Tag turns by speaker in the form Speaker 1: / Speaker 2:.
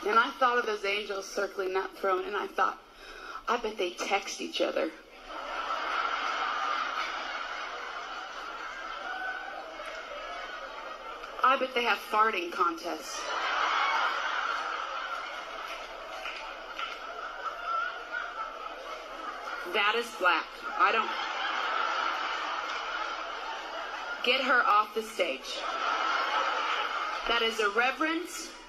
Speaker 1: And I thought of those angels circling that throne, and I thought, I bet they text each other. I bet they have farting contests. That is black. I don't... Get her off the stage. That is irreverence.